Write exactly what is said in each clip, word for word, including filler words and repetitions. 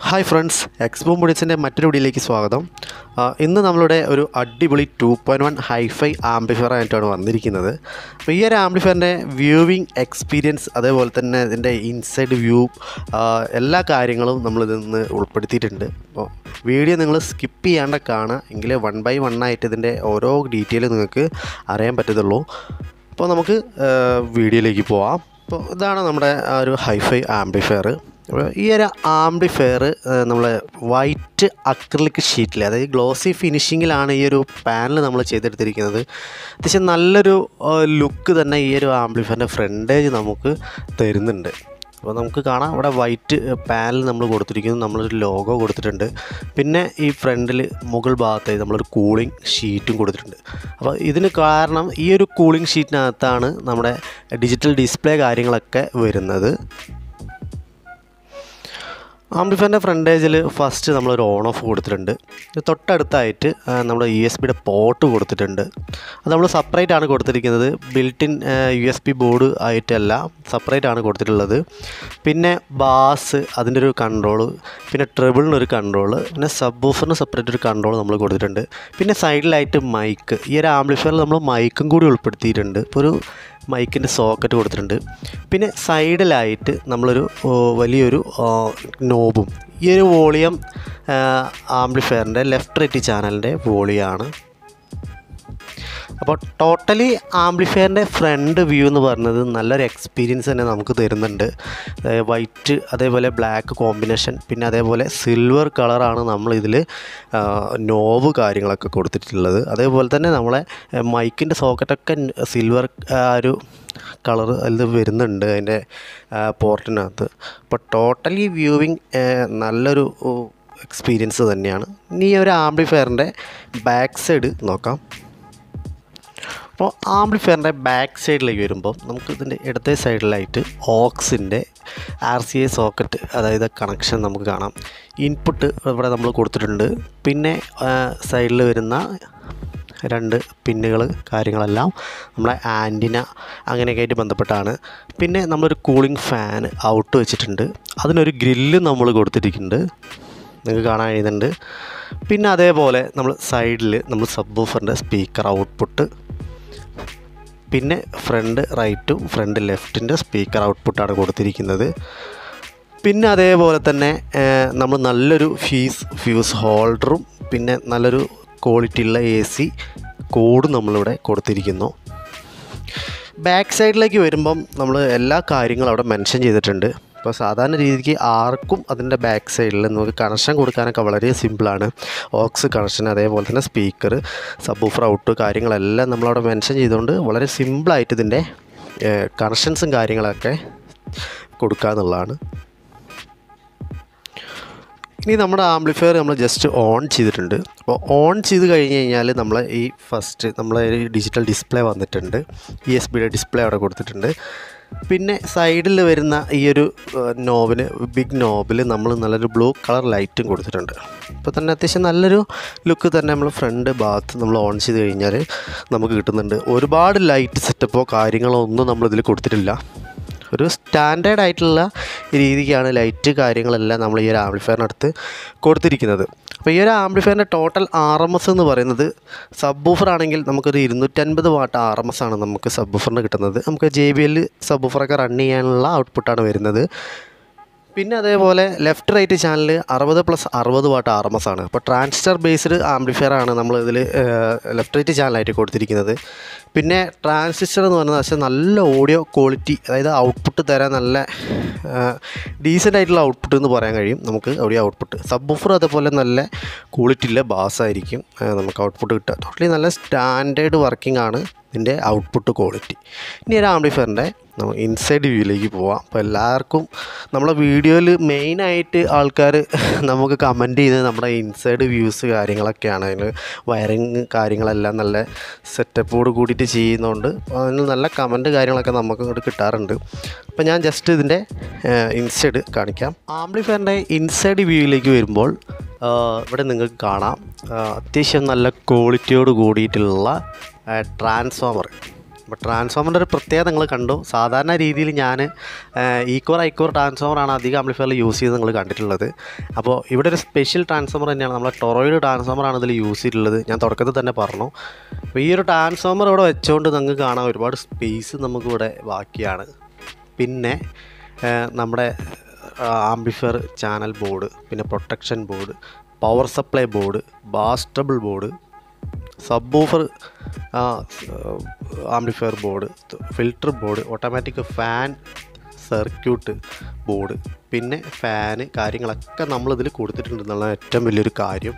Hi friends, Xboomaudios മറ്റൊരു വീഡിയോയിലേക്ക് സ്വാഗതം. ഇന്ന് നമ്മളുടെ ഒരു അടിപൊളി two point one hi fi amplifier ആയിട്ടാണ് വന്നിരിക്കുന്നത്. അപ്പോൾ ഈ ഒരു ആംപ്ലിഫയറിൻ്റെ വ്യൂവിംഗ് എക്സ്പീരിയൻസ് അതേപോലെ തന്നെ ഇതിൻ്റെ ഇൻസൈഡ് വ്യൂ എല്ലാ കാര്യങ്ങളും നമ്മളിതിൽ നിന്ന് ഉൾപ്പെടുത്തിയിട്ടുണ്ട്. അപ്പോൾ വീഡിയോ നിങ്ങൾ സ്കിപ്പ് ചെയ്യാണ്ട് കാണുക, എങ്കിലേ വൺ ബൈ വൺ ആയിട്ട് ഇതിൻ്റെ ഓരോ ഡീറ്റെയിൽ നിങ്ങൾക്ക് അറിയാൻ പറ്റത്തുള്ളൂ. അപ്പോൾ നമുക്ക് വീഡിയോയിലേക്ക് പോവാം. അപ്പോൾ ഇതാണ് നമ്മുടെ ആ ഒരു ഹൈഫൈ ആംപ്ലിഫയർ. ഈ ഒരു ആംപ്ലിഫയർ നമ്മൾ വൈറ്റ് അക്രിലിക് ഷീറ്റിൽ, അതായത് ഗ്ലോസി ഫിനിഷിങ്ങിലാണ് ഈ ഒരു പാനൽ നമ്മൾ ചെയ്തെടുത്തിരിക്കുന്നത്. അത്യാവശ്യം നല്ലൊരു ലുക്ക് തന്നെ ഈ ഒരു ആംപ്ലിഫയറിൻ്റെ ഫ്രണ്ടേജ് നമുക്ക് തരുന്നുണ്ട്. അപ്പോൾ നമുക്ക് കാണാം ഇവിടെ വൈറ്റ് പാനൽ നമ്മൾ കൊടുത്തിരിക്കുന്നു, നമ്മളൊരു ലോഗോ കൊടുത്തിട്ടുണ്ട്. പിന്നെ ഈ ഫ്രണ്ടിൽ മുകൾ ഭാഗത്തായി നമ്മളൊരു കൂളിംഗ് ഷീറ്റും കൊടുത്തിട്ടുണ്ട്. അപ്പോൾ ഇതിന് കാരണം ഈ ഒരു കൂളിംഗ് ഷീറ്റിനകത്താണ് നമ്മുടെ ഡിജിറ്റൽ ഡിസ്പ്ലേ കാര്യങ്ങളൊക്കെ വരുന്നത്. ആംപ്ലിഫയറിൻ്റെ ഫ്രണ്ടേജിൽ ഫസ്റ്റ് നമ്മളൊരു ഓൺ ഓഫ് കൊടുത്തിട്ടുണ്ട്. തൊട്ടടുത്തായിട്ട് നമ്മൾ യു എസ് ബിയുടെ പോർട്ട് കൊടുത്തിട്ടുണ്ട്. അത് നമ്മൾ സെപ്പറേറ്റ് ആണ് കൊടുത്തിരിക്കുന്നത്, built in U S B board ആയിട്ടല്ല, സെപ്പറേറ്റ് ആണ് കൊടുത്തിട്ടുള്ളത്. പിന്നെ ബാസ് അതിൻ്റെ ഒരു കൺട്രോള്, പിന്നെ ട്രിബിളിനൊരു കൺട്രോള്, പിന്നെ സബ് വൂഫറിന് സെപ്പറേറ്റ് ഒരു കൺട്രോൾ നമ്മൾ കൊടുത്തിട്ടുണ്ട്. പിന്നെ സൈഡിലായിട്ട് മൈക്ക്, ഈ ഒരു ആംപ്ലിഫയറിൽ നമ്മൾ മൈക്കും കൂടി ഉൾപ്പെടുത്തിയിട്ടുണ്ട്. ഇപ്പോൾ ഒരു മൈക്കിൻ്റെ സോക്കറ്റ് കൊടുത്തിട്ടുണ്ട്. പിന്നെ സൈഡിലായിട്ട് നമ്മളൊരു വലിയൊരു നോബും, ഈ ഒരു വോളിയം ആംപ്ലിഫയറിൻ്റെ ലെഫ്റ്റ് റൈറ്റ് ചാനലിൻ്റെ വോളിയാണ്. അപ്പോൾ ടോട്ടലി ആംപ്ലിഫയറിൻ്റെ ഫ്രണ്ട് വ്യൂ എന്ന് പറയുന്നത് നല്ലൊരു എക്സ്പീരിയൻസ് തന്നെ നമുക്ക് തരുന്നുണ്ട്. വൈറ്റ് അതേപോലെ ബ്ലാക്ക് കോമ്പിനേഷൻ, പിന്നെ അതേപോലെ സിൽവർ കളറാണ് നമ്മളിതിൽ നോബ് കാര്യങ്ങളൊക്കെ കൊടുത്തിട്ടുള്ളത്. അതേപോലെ തന്നെ നമ്മളെ മൈക്കിൻ്റെ സോക്കറ്റൊക്കെ സിൽവർ ഒരു കളർ അതിൽ വരുന്നുണ്ട് അതിൻ്റെ പോർട്ടിനകത്ത്. അപ്പോൾ ടോട്ടലി വ്യൂവിങ് നല്ലൊരു എക്സ്പീരിയൻസ് തന്നെയാണ്. ഇനി ഈ ഒരു ആംപ്ലിഫയറിൻ്റെ ബാക്ക് സൈഡ് നോക്കാം. അപ്പോൾ ആംപ്ലിഫയറിൻ്റെ ബാക്ക് സൈഡിലേക്ക് വരുമ്പോൾ നമുക്ക് ഇതിൻ്റെ ഇടത്തെ സൈഡിലായിട്ട് ഓക്സിൻ്റെ ആർ സി എ സോക്കറ്റ്, അതായത് കണക്ഷൻ നമുക്ക് കാണാം. ഇൻപുട്ട് ഇവിടെ നമ്മൾ കൊടുത്തിട്ടുണ്ട്. പിന്നെ സൈഡിൽ വരുന്ന രണ്ട് പിന്നുകൾ കാര്യങ്ങളെല്ലാം നമ്മളെ ആൻറ്റിന അങ്ങനെയൊക്കെ ആയിട്ട് ബന്ധപ്പെട്ടാണ്. പിന്നെ നമ്മളൊരു കൂളിംഗ് ഫാൻ ഔട്ട് വെച്ചിട്ടുണ്ട്, അതിനൊരു ഗ്രില്ല് നമ്മൾ കൊടുത്തിരിക്കുന്നുണ്ട്, നിങ്ങൾക്ക് കാണാൻ കഴിയുന്നുണ്ട്. പിന്നെ അതേപോലെ നമ്മൾ സൈഡിൽ നമ്മൾ സബ് വൂഫറിൻ്റെ സ്പീക്കർ ഔട്ട്പുട്ട്, പിന്നെ ഫ്രണ്ട് റൈറ്റും ഫ്രണ്ട് ലെഫ്റ്റിൻ്റെ സ്പീക്കർ ഔട്ട്പുട്ടാണ് കൊടുത്തിരിക്കുന്നത്. പിന്നെ അതേപോലെ തന്നെ നമ്മൾ നല്ലൊരു ഫീസ് ഫ്യൂസ് ഹോൾഡറും പിന്നെ നല്ലൊരു ക്വാളിറ്റിയുള്ള എ സി കോഡും നമ്മളിവിടെ കൊടുത്തിരിക്കുന്നു. ബാക്ക് സൈഡിലേക്ക് വരുമ്പം നമ്മൾ എല്ലാ കാര്യങ്ങളും അവിടെ മെൻഷൻ ചെയ്തിട്ടുണ്ട്. ഇപ്പോൾ സാധാരണ രീതിക്ക് ആർക്കും അതിൻ്റെ ബാക്ക് സൈഡിൽ നമുക്ക് കണക്ഷൻ കൊടുക്കാനൊക്കെ വളരെ സിമ്പിളാണ്. ഓക്സ് കണക്ഷൻ, അതേപോലെ തന്നെ സ്പീക്കർ, സബ് വൂഫർ ഔട്ട് കാര്യങ്ങളെല്ലാം നമ്മളവിടെ മെൻഷൻ ചെയ്തുകൊണ്ട് വളരെ സിമ്പിളായിട്ട് ഇതിൻ്റെ കണക്ഷൻസും കാര്യങ്ങളൊക്കെ കൊടുക്കുക എന്നുള്ളതാണ്. ഇനി നമ്മുടെ ആംപ്ലിഫയർ നമ്മൾ ജസ്റ്റ് ഓൺ ചെയ്തിട്ടുണ്ട്. അപ്പോൾ ഓൺ ചെയ്ത് കഴിഞ്ഞ് കഴിഞ്ഞാൽ നമ്മൾ ഈ ഫസ്റ്റ് നമ്മളെ ഡിജിറ്റൽ ഡിസ്പ്ലേ വന്നിട്ടുണ്ട്, ഇ എസ് ബിയുടെ ഡിസ്പ്ലേ അവിടെ കൊടുത്തിട്ടുണ്ട്. പിന്നെ സൈഡിൽ വരുന്ന ഈ ഒരു നോബിന്, ബിഗ് നോബിൽ നമ്മൾ നല്ലൊരു ബ്ലൂ കളർ ലൈറ്റും കൊടുത്തിട്ടുണ്ട്. ഇപ്പോൾ തന്നെ അത്യാവശ്യം നല്ലൊരു ലുക്ക് തന്നെ നമ്മൾ ഫ്രണ്ട് ഭാഗത്ത് നമ്മൾ ഓൺ ചെയ്ത് കഴിഞ്ഞാൽ നമുക്ക് കിട്ടുന്നുണ്ട്. ഒരുപാട് ലൈറ്റ് സെറ്റപ്പോ കാര്യങ്ങളോ ഒന്നും നമ്മളിതിൽ കൊടുത്തിട്ടില്ല. ഒരു സ്റ്റാൻഡേർഡ് ആയിട്ടുള്ള രീതിക്കാണ് ലൈറ്റ് കാര്യങ്ങളെല്ലാം നമ്മൾ ഈ ഒരു ആംപ്ലിഫയറിനടുത്ത് കൊടുത്തിരിക്കുന്നത്. അപ്പോൾ ഈ ഒരു ആംപ്ലിഫയറിൻ്റെ ടോട്ടൽ ആർ എം എസ് എന്ന് പറയുന്നത് സബ് വൂഫർ ആണെങ്കിൽ നമുക്കൊരു ഇരുന്നൂറ്റൻപത് വാട്ട് ആർ എം എസ് ആണ് നമുക്ക് സബ് വൂഫറിന് കിട്ടുന്നത്. നമുക്ക് ജെ ബി എൽ സബ് വൂഫറൊക്കെ റൺ ചെയ്യാനുള്ള ഔട്ട്പുട്ടാണ് വരുന്നത്. പിന്നെ അതേപോലെ ലെഫ്റ്റ് റൈറ്റ് ചാനൽ അറുപത് പ്ലസ് അറുപത് വാട്ട് ആർ എം എസ് ആണ്. അപ്പോൾ ട്രാൻസിസ്റ്റർ ബേസ്ഡ് ആംപ്ലിഫയർ ആണ് നമ്മൾ ഇതിൽ ലെഫ്റ്റ് റൈറ്റ് ചാനലായിട്ട് കൊടുത്തിരിക്കുന്നത്. പിന്നെ ട്രാൻസിസ്റ്റർ എന്ന് പറയുന്നത് പക്ഷേ നല്ല ഓഡിയോ ക്വാളിറ്റി, അതായത് ഔട്ട്പുട്ട് തരാൻ നല്ല ഡീസൻ്റ് ആയിട്ടുള്ള ഔട്ട്പുട്ട് എന്ന് പറയാൻ കഴിയും നമുക്ക് ഓഡിയോ ഔട്ട്പുട്ട്. സബ് വൂഫർ അതേപോലെ നല്ല ക്വാളിറ്റിയുള്ള ബാസ് ആയിരിക്കും നമുക്ക് ഔട്ട്പുട്ട് കിട്ടുക. ടോട്ടലി നല്ല സ്റ്റാൻഡേർഡ് വർക്കിംഗ് ആണ് ഇതിൻ്റെ ഔട്ട്പുട്ട് ക്വാളിറ്റി. ഇനി ഒരു ആംപ്ലിഫയറിൻ്റെ നമ്മൾ ഇൻസൈഡ് വ്യൂയിലേക്ക് പോവാം. അപ്പോൾ എല്ലാവർക്കും നമ്മളെ വീഡിയോയിൽ മെയിനായിട്ട് ആൾക്കാർ നമുക്ക് കമൻറ്റ് ചെയ്ത് നമ്മുടെ ഇൻസൈഡ് വ്യൂസ് കാര്യങ്ങളൊക്കെയാണ്. അതിന് വയറിങ് കാര്യങ്ങളെല്ലാം നല്ല സെറ്റപ്പോട് കൂടിയിട്ട് ചെയ്യുന്നതുകൊണ്ട് അതിന് നല്ല കമൻറ്റ് കാര്യങ്ങളൊക്കെ നമുക്ക് ഇങ്ങോട്ട് കിട്ടാറുണ്ട്. അപ്പോൾ ഞാൻ ജസ്റ്റ് ഇതിൻ്റെ ഇൻസൈഡ് കാണിക്കാം. ആംപ്ലിഫയറിൻ്റെ ഇൻസൈഡ് വ്യൂയിലേക്ക് വരുമ്പോൾ ഇവിടെ നിങ്ങൾക്ക് കാണാം അത്യാവശ്യം നല്ല ക്വാളിറ്റിയോട് കൂടിയിട്ടുള്ള ട്രാൻസ്ഫോമർ, അപ്പോൾ ട്രാൻസ്ഫോമറിൻ്റെ ഒരു പ്രത്യേകത നിങ്ങൾ കണ്ടു. സാധാരണ രീതിയിൽ ഞാൻ ഈക്വർ ഐക്വർ ട്രാൻസ്ഫോമറാണ് അധികം ആംപ്ലിഫയറിൽ യൂസ് ചെയ്ത് നിങ്ങൾ കണ്ടിട്ടുള്ളത്. അപ്പോൾ ഇവിടെ ഒരു സ്പെഷ്യൽ ട്രാൻസ്ഫോമർ തന്നെയാണ്, നമ്മളെ ടൊറോയിഡ് ട്രാൻസ്ഫോമറാണ് ഇതിൽ യൂസ് ചെയ്തിട്ടുള്ളത്. ഞാൻ തുടക്കത്തിൽ തന്നെ പറഞ്ഞു. അപ്പോൾ ഈ ഒരു ട്രാൻസ്ഫോമർ ഇവിടെ വെച്ചുകൊണ്ട് നിങ്ങൾക്ക് കാണാൻ ഒരുപാട് സ്പേസ് നമുക്കിവിടെ ബാക്കിയാണ്. പിന്നെ നമ്മുടെ ആംപ്ലിഫയർ ചാനൽ ബോർഡ്, പിന്നെ protection board, power supply board, ബാസ്റ്റബിൾ board, subwoofer amplifier board, filter board, automatic fan circuit board, പിന്നെ ഫാന് കാര്യങ്ങളൊക്കെ നമ്മളിതിൽ കൊടുത്തിട്ടുണ്ടെന്നുള്ള ഏറ്റവും വലിയൊരു കാര്യം.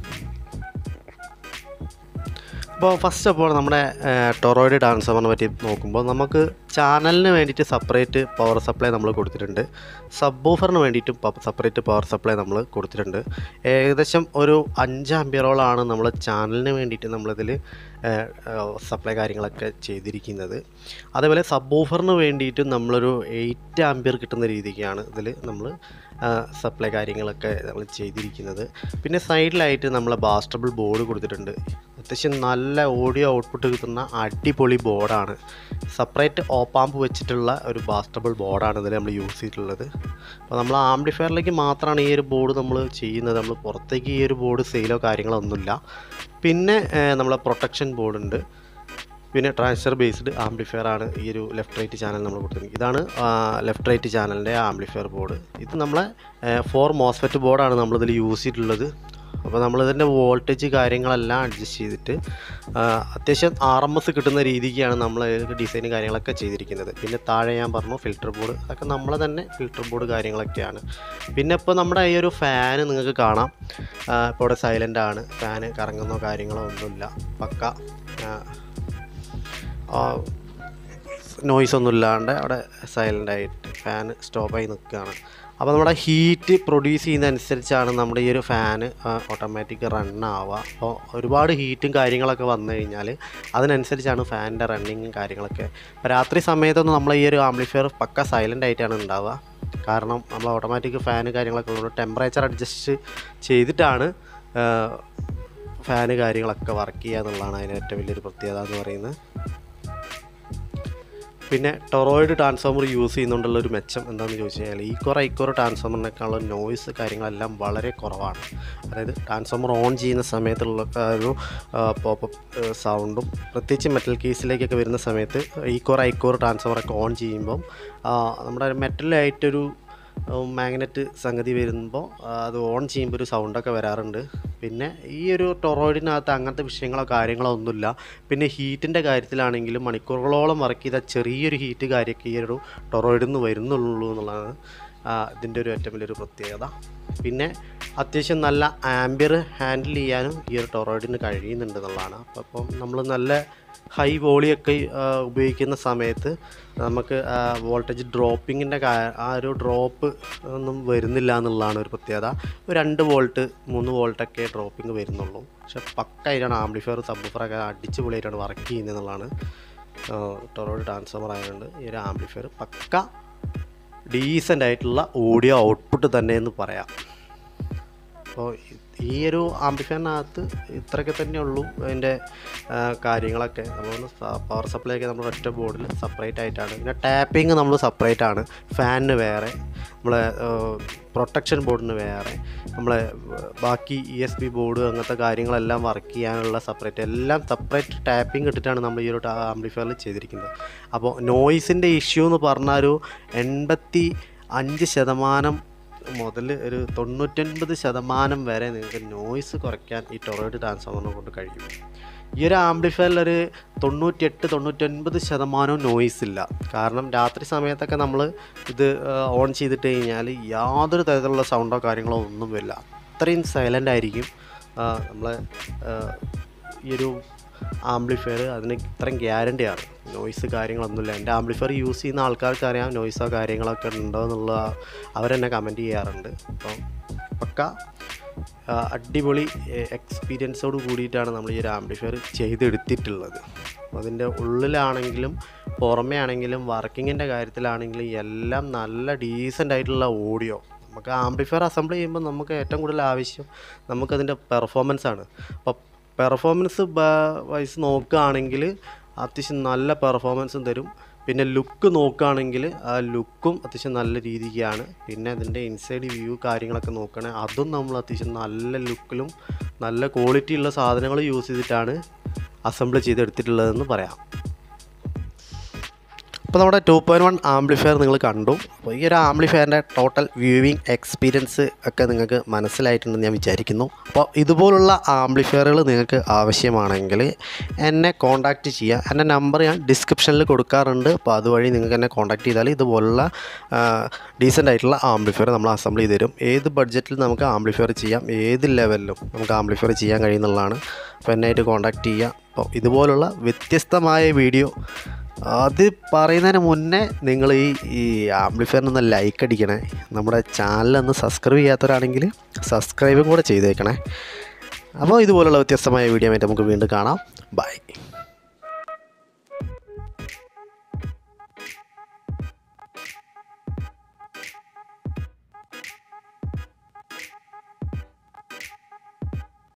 അപ്പോൾ ഫസ്റ്റ് ഓഫ് ഓൾ നമ്മുടെ ടൊറോയിഡ് ട്രാൻസ്ഫോമറിനെ പറ്റി നോക്കുമ്പോൾ നമുക്ക് ചാനലിന് വേണ്ടിയിട്ട് സെപ്പറേറ്റ് പവർ സപ്ലൈ നമ്മൾ കൊടുത്തിട്ടുണ്ട്. സബ്വൂഫറിന് വേണ്ടിയിട്ടും സെപ്പറേറ്റ് പവർ സപ്ലൈ നമ്മൾ കൊടുത്തിട്ടുണ്ട്. ഏകദേശം ഒരു അഞ്ച് ആംപിയറോളാണ് നമ്മൾ ചാനലിന് വേണ്ടിയിട്ട് നമ്മളിതിൽ സപ്ലൈ കാര്യങ്ങളൊക്കെ ചെയ്തിരിക്കുന്നത്. അതേപോലെ സബ്വൂഫറിന് വേണ്ടിയിട്ടും നമ്മളൊരു എയ്റ്റ് ആംപിയർ കിട്ടുന്ന രീതിക്കാണ് ഇതിൽ നമ്മൾ സപ്ലൈ കാര്യങ്ങളൊക്കെ നമ്മൾ ചെയ്തിരിക്കുന്നത്. പിന്നെ സൈഡിലായിട്ട് നമ്മൾ ബാസ്റ്റബിൾ ബോർഡ് കൊടുത്തിട്ടുണ്ട്. അത്യാവശ്യം നല്ല ഓഡിയോ ഔട്ട്പുട്ട് കിട്ടുന്ന അടിപൊളി ബോർഡാണ്. സെപ്പറേറ്റ് ഓപ്പാമ്പ് വെച്ചിട്ടുള്ള ഒരു ബാസ്റ്റബിൾ ബോർഡാണ് ഇതിൽ നമ്മൾ യൂസ് ചെയ്തിട്ടുള്ളത്. അപ്പോൾ നമ്മൾ ആംപ്ലിഫയറിലേക്ക് മാത്രമാണ് ഈ ഒരു ബോർഡ് നമ്മൾ ചെയ്യുന്നത്. നമ്മൾ പുറത്തേക്ക് ഈ ഒരു ബോർഡ് സെയിലോ കാര്യങ്ങളോ ഒന്നുമില്ല. പിന്നെ നമ്മളെ പ്രൊട്ടക്ഷൻ ബോർഡുണ്ട്. പിന്നെ ട്രാൻസ്ഫർ ബേസ്ഡ് ആംപ്ലിഫയർ ആണ് ഈ ഒരു ലെഫ്റ്റ് റൈറ്റ് ചാനൽ നമ്മൾ കൊടുത്തിരിക്കുന്നത്. ഇതാണ് ലെഫ്റ്റ് റൈറ്റ് ചാനലിൻ്റെ ആംപ്ലിഫയർ ബോർഡ്. ഇത് നമ്മളെ ഫോർ മോസ്ഫെറ്റ് ബോർഡാണ് നമ്മളിതിൽ യൂസ് ചെയ്തിട്ടുള്ളത്. അപ്പോൾ നമ്മളിതിൻ്റെ വോൾട്ടേജ് കാര്യങ്ങളെല്ലാം അഡ്ജസ്റ്റ് ചെയ്തിട്ട് അത്യാവശ്യം ആർ എം എസ് കിട്ടുന്ന രീതിക്കാണ് നമ്മൾ ഡിസൈൻ കാര്യങ്ങളൊക്കെ ചെയ്തിരിക്കുന്നത്. പിന്നെ താഴെ ഞാൻ പറഞ്ഞു ഫിൽറ്റർ ബോർഡ്, അതൊക്കെ നമ്മളെ തന്നെ ഫിൽറ്റർ ബോർഡ് കാര്യങ്ങളൊക്കെയാണ്. പിന്നെ ഇപ്പോൾ നമ്മുടെ ഈ ഒരു ഫാന് നിങ്ങൾക്ക് കാണാം, ഇപ്പോൾ ഇവിടെ സൈലൻ്റ് ആണ്. ഫാന് കറങ്ങുന്നോ കാര്യങ്ങളോ ഒന്നുമില്ല, പക്ക നോയ്സ് ഒന്നും ഇല്ലാണ്ട് അവിടെ സൈലൻ്റായിട്ട് ഫാൻ സ്റ്റോപ്പായി നിൽക്കുകയാണ്. അപ്പോൾ നമ്മുടെ ഹീറ്റ് പ്രൊഡ്യൂസ് ചെയ്യുന്നതനുസരിച്ചാണ് നമ്മുടെ ഈ ഒരു ഫാന് ഓട്ടോമാറ്റിക് റണ്ണാവുക. അപ്പോൾ ഒരുപാട് ഹീറ്റും കാര്യങ്ങളൊക്കെ വന്നു കഴിഞ്ഞാൽ അതിനനുസരിച്ചാണ് ഫാനിൻ്റെ റണ്ണിങ്ങും കാര്യങ്ങളൊക്കെ. അപ്പോൾ രാത്രി സമയത്തൊന്നും നമ്മൾ ഈ ഒരു ആംപ്ലിഫയർ പക്ക സൈലൻ്റ് ആയിട്ടാണ് ഉണ്ടാവുക. കാരണം നമ്മൾ ഓട്ടോമാറ്റിക് ഫാന് കാര്യങ്ങളൊക്കെ ഉള്ളത് ടെമ്പറേച്ചർ അഡ്ജസ്റ്റ് ചെയ്തിട്ടാണ് ഫാന് കാര്യങ്ങളൊക്കെ വർക്ക് ചെയ്യുക എന്നുള്ളതാണ് അതിന് ഏറ്റവും വലിയൊരു പ്രത്യേകത എന്ന് പറയുന്നത്. പിന്നെ ടൊറോയിഡ് ട്രാൻസ്ഫോമർ യൂസ് ചെയ്യുന്നതുകൊണ്ടുള്ളൊരു മെച്ചം എന്താണെന്ന് ചോദിച്ചു കഴിഞ്ഞാൽ ഈക്വർ ഐക്വർ ട്രാൻസ്ഫോമറിനേക്കാളുള്ള നോയ്സ് കാര്യങ്ങളെല്ലാം വളരെ കുറവാണ്. അതായത് ട്രാൻസ്ഫോമർ ഓൺ ചെയ്യുന്ന സമയത്തുള്ള ഒരു പോപ്പപ്പ് സൗണ്ടും പ്രത്യേകിച്ച് മെറ്റൽ കേസിലേക്കൊക്കെ വരുന്ന സമയത്ത് ഈക്വർ ഐക്വർ ട്രാൻസ്ഫോമറൊക്കെ ഓൺ ചെയ്യുമ്പം നമ്മുടെ മെറ്റലായിട്ടൊരു മാഗ്നറ്റ് സംഗതി വരുമ്പോൾ അത് ഓൺ ചെയ്യുമ്പോൾ ഒരു സൗണ്ടൊക്കെ വരാറുണ്ട്. പിന്നെ ഈ ഒരു ടൊറോയിഡിനകത്ത് അങ്ങനത്തെ വിഷയങ്ങളോ കാര്യങ്ങളോ ഒന്നുമില്ല. പിന്നെ ഹീറ്റിൻ്റെ കാര്യത്തിലാണെങ്കിലും മണിക്കൂറുകളോളം വർക്ക് ചെയ്ത ചെറിയൊരു ഹീറ്റ് കാര്യമൊക്കെ ഈ ഒരു ടൊറോയിഡിൽ നിന്ന് വരുന്നുള്ളൂ എന്നുള്ളതാണ് ഇതിൻ്റെ ഒരു ഏറ്റവും വലിയൊരു പ്രത്യേകത. പിന്നെ അത്യാവശ്യം നല്ല ആംബിയർ ഹാൻഡിൽ ചെയ്യാനും ഈ ഒരു ടൊറോയിഡിന് കഴിയുന്നുണ്ട് എന്നുള്ളതാണ്. അപ്പം നമ്മൾ നല്ല ഹൈ വോളിയൊക്കെ ഉപയോഗിക്കുന്ന സമയത്ത് നമുക്ക് വോൾട്ടേജ് ഡ്രോപ്പിങ്ങിൻ്റെ ആ ഒരു ഡ്രോപ്പ് ഒന്നും വരുന്നില്ല എന്നുള്ളതാണ് ഒരു പ്രത്യേകത. ഒരു രണ്ട് വോൾട്ട് മൂന്ന് വോൾട്ടൊക്കെ ഡ്രോപ്പിംഗ് വരുന്നുള്ളൂ. പക്ഷെ പക്കായിട്ടാണ് ആംപ്ലിഫയർ സബ്വൂഫറൊക്കെ അടിച്ച് പൊളിയായിട്ടാണ് വർക്ക് ചെയ്യുന്നത് എന്നുള്ളതാണ്. ടൊറോയിഡ് ട്രാൻസ്ഫോമർ ആയതുകൊണ്ട് ഈ ഒരു ആംപ്ലിഫയർ പക്ക ഡീസൻ്റ് ആയിട്ടുള്ള ഓഡിയോ ഔട്ട്പുട്ട് തന്നെ എന്ന് പറയാം. അപ്പോൾ ഈ ഒരു ആംപ്ലിഫയറിനകത്ത് ഇത്രയൊക്കെ തന്നെ ഉള്ളൂ അതിൻ്റെ കാര്യങ്ങളൊക്കെ. നമ്മൾ പവർ സപ്ലൈ ഒക്കെ നമ്മൾ ഒറ്റ ബോർഡിൽ സെപ്പറേറ്റ് ആയിട്ടാണ്. പിന്നെ ടാപ്പിംഗ് നമ്മൾ സെപ്പറേറ്റ് ആണ്. ഫാനിന് വേറെ, നമ്മളെ പ്രൊട്ടക്ഷൻ ബോർഡിന് വേറെ, നമ്മളെ ബാക്കി ഇ എസ് ബി ബോർഡ് അങ്ങനത്തെ കാര്യങ്ങളെല്ലാം വർക്ക് ചെയ്യാനുള്ള സെപ്പറേറ്റ് എല്ലാം സെപ്പറേറ്റ് ടാപ്പിംഗ് ഇട്ടിട്ടാണ് നമ്മൾ ഈ ഒരു ആംപ്ലിഫയറിൽ ചെയ്തിരിക്കുന്നത്. അപ്പോൾ നോയ്സിൻ്റെ ഇഷ്യൂ എന്ന് പറഞ്ഞാൽ ഒരു എൺപത്തി അഞ്ച് ശതമാനം മുതൽ ഒരു തൊണ്ണൂറ്റൊൻപത് ശതമാനം വരെ നിങ്ങൾക്ക് നോയ്സ് കുറയ്ക്കാൻ ഈ ടൊറോയിഡ് ട്രാൻസ്ഫോമറിനെ കൊണ്ട് കഴിയും. ഈ ഒരു ആംപ്ലിഫയറിൽ ഒരു തൊണ്ണൂറ്റിയെട്ട് തൊണ്ണൂറ്റൊൻപത് ശതമാനവും നോയ്സ് ഇല്ല. കാരണം രാത്രി സമയത്തൊക്കെ നമ്മൾ ഇത് ഓൺ ചെയ്തിട്ട് കഴിഞ്ഞാൽ യാതൊരു തരത്തിലുള്ള സൗണ്ടോ കാര്യങ്ങളോ ഒന്നും വരില്ല. അത്രയും സൈലൻ്റ് ആയിരിക്കും നമ്മളെ ഈ ഒരു ആംപ്ലിഫയർ. അതിന് ഇത്രയും ഗ്യാരണ്ടിയാണ്, നോയ്സ് കാര്യങ്ങളൊന്നുമില്ല. എൻ്റെ ആംപ്ലിഫയർ യൂസ് ചെയ്യുന്ന ആൾക്കാർക്ക് അറിയാം നോയ്സോ കാര്യങ്ങളൊക്കെ ഉണ്ടോ എന്നുള്ള അവരെന്നെ കമൻറ്റ് ചെയ്യാറുണ്ട്. അപ്പം പക്ക അടിപൊളി എക്സ്പീരിയൻസോട് കൂടിയിട്ടാണ് നമ്മൾ ഈ ഒരു ആംപ്ലിഫയർ ചെയ്തെടുത്തിട്ടുള്ളത്. അതിൻ്റെ ഉള്ളിലാണെങ്കിലും പുറമേ ആണെങ്കിലും വർക്കിങ്ങിൻ്റെ കാര്യത്തിലാണെങ്കിലും എല്ലാം നല്ല ഡീസൻ്റ് ആയിട്ടുള്ള ഓഡിയോ. നമുക്ക് ആംപ്ലിഫയർ അസംബിൾ ചെയ്യുമ്പോൾ നമുക്ക് ഏറ്റവും കൂടുതൽ ആവശ്യം നമുക്കതിൻ്റെ പെർഫോമൻസ് ആണ്. അപ്പോൾ പെർഫോമൻസ് വൈസ് നോക്കുകയാണെങ്കിൽ അത്യാവശ്യം നല്ല പെർഫോമൻസും തരും. പിന്നെ ലുക്ക് നോക്കുകയാണെങ്കിൽ ആ ലുക്കും അത്യാവശ്യം നല്ല രീതിക്കാണ്. പിന്നെ അതിൻ്റെ ഇൻസൈഡ് വ്യൂ കാര്യങ്ങളൊക്കെ നോക്കുകയാണെങ്കിൽ അതും നമ്മൾ അത്യാവശ്യം നല്ല ലുക്കിലും നല്ല ക്വാളിറ്റി ഉള്ള സാധനങ്ങൾ യൂസ് ചെയ്തിട്ടാണ് അസംബിൾ ചെയ്തെടുത്തിട്ടുള്ളതെന്ന് പറയാം. അപ്പോൾ നമ്മുടെ ടു പോയിൻറ്റ് വൺ ആംപ്ലിഫയർ നിങ്ങൾ കണ്ടു. അപ്പോൾ ഈ ഒരു ആംപ്ലിഫയറിൻ്റെ ടോട്ടൽ വ്യൂവിങ് എക്സ്പീരിയൻസ് ഒക്കെ നിങ്ങൾക്ക് മനസ്സിലായിട്ടുണ്ടെന്ന് ഞാൻ വിചാരിക്കുന്നു. അപ്പോൾ ഇതുപോലുള്ള ആംപ്ലിഫയറുകൾ നിങ്ങൾക്ക് ആവശ്യമാണെങ്കിൽ എന്നെ കോൺടാക്റ്റ് ചെയ്യുക. എൻ്റെ നമ്പർ ഞാൻ ഡിസ്ക്രിപ്ഷനിൽ കൊടുക്കാറുണ്ട്. അപ്പോൾ അതുവഴി നിങ്ങൾക്ക് എന്നെ കോൺടാക്റ്റ് ചെയ്താൽ ഇതുപോലുള്ള ഡീസൻ്റ് ആയിട്ടുള്ള ആംപ്ലിഫയർ നമ്മൾ അസംബിൾ ചെയ്ത് തരും. ഏത് ബഡ്ജറ്റിൽ നമുക്ക് ആംപ്ലിഫയർ ചെയ്യാം, ഏത് ലെവലിലും നമുക്ക് ആംപ്ലിഫയർ ചെയ്യാൻ കഴിയുന്നുള്ളതാണ്. അപ്പോൾ എന്നായിട്ട് കോൺടാക്റ്റ് ചെയ്യുക. അപ്പോൾ ഇതുപോലുള്ള വ്യത്യസ്തമായ വീഡിയോ അത് പറയുന്നതിന് മുന്നേ നിങ്ങൾ ഈ ഈ ആംപ്ലിഫയറിനൊന്ന് ലൈക്ക് അടിക്കണേ. നമ്മുടെ ചാനലൊന്ന് സബ്സ്ക്രൈബ് ചെയ്യാത്തവരാണെങ്കിൽ സബ്സ്ക്രൈബും കൂടെ ചെയ്തേക്കണേ. അപ്പോൾ ഇതുപോലുള്ള വ്യത്യസ്തമായ വീഡിയോ ആയിട്ട് നമുക്ക് വീണ്ടും കാണാം. ബൈ.